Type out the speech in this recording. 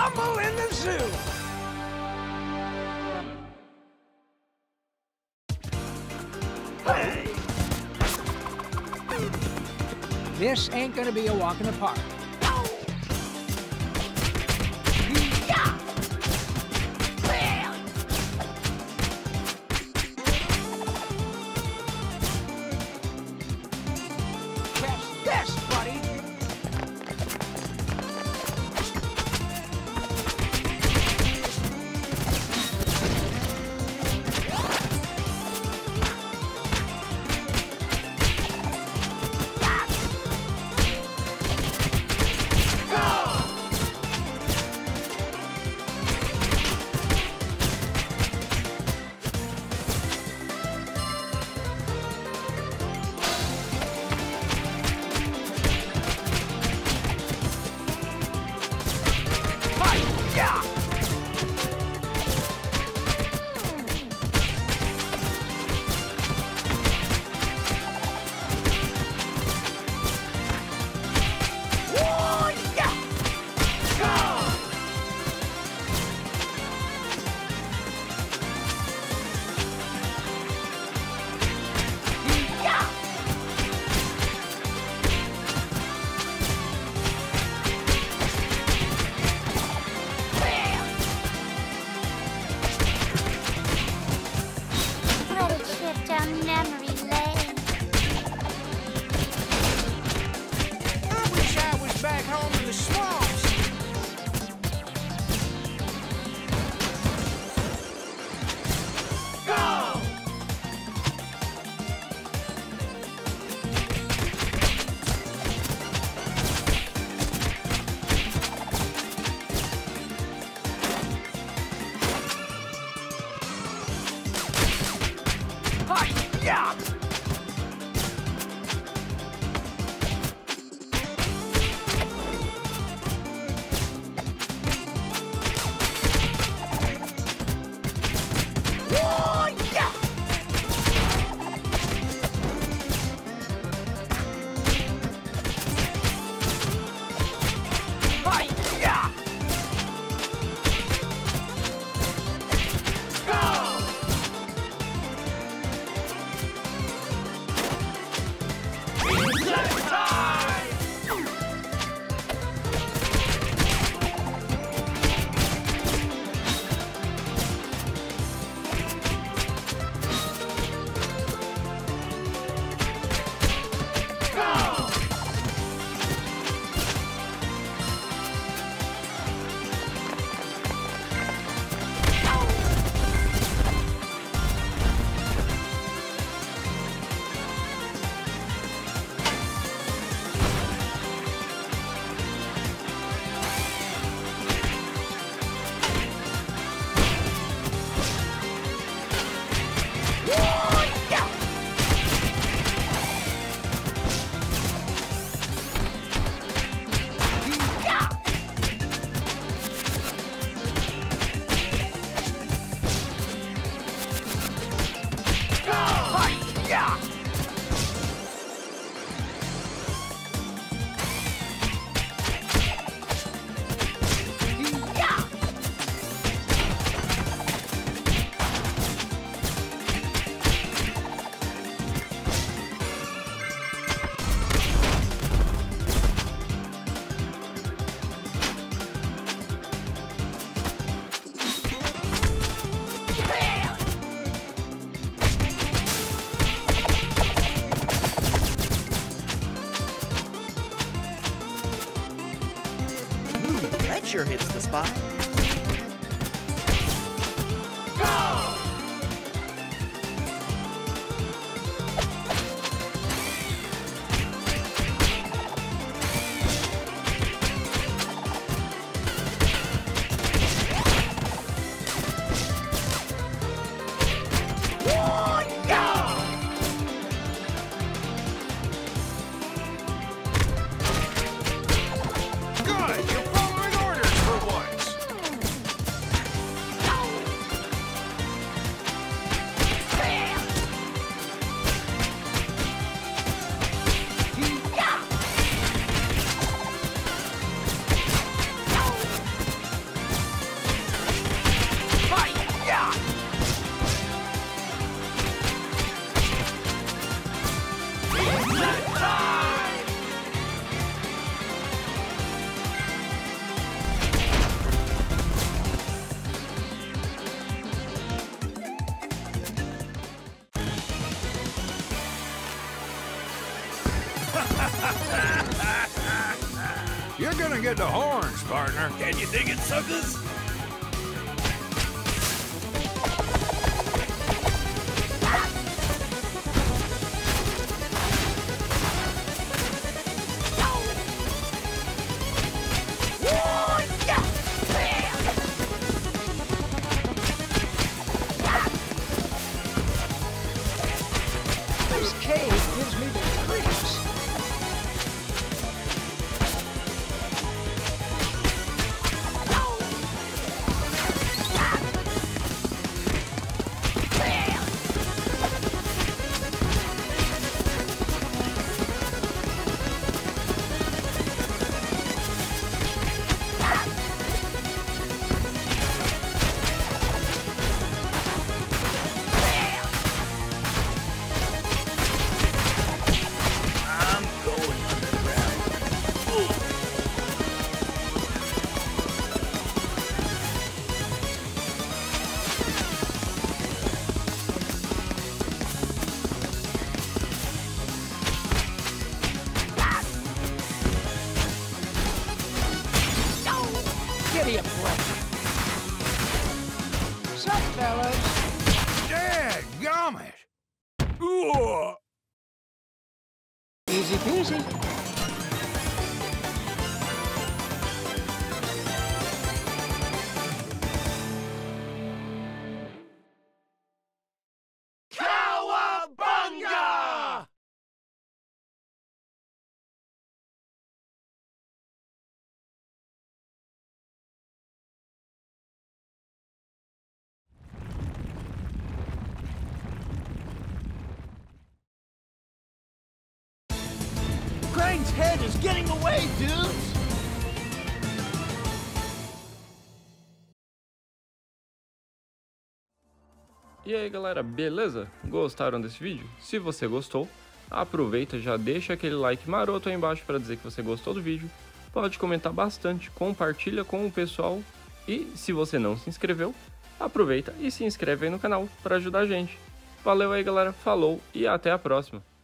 rumble in the zoo. Hey. This ain't gonna be a walk in the park. Sure hits the spot. Good! You're following orders for once! You're gonna get the horns, partner. Can you dig it, suckers? This cave gives me the creeps. Giddy up, boy. Sup, fellas? Dadgummit! Ooh! Easy peasy. Cowabunga! Krang's head is getting away, dudes! E aí galera, beleza? Gostaram desse vídeo? Se você gostou, aproveita, já deixa aquele like maroto aí embaixo para dizer que você gostou do vídeo. Pode comentar bastante, compartilha com o pessoal e se você não se inscreveu, aproveita e se inscreve aí no canal para ajudar a gente. Valeu aí galera, falou e até a próxima!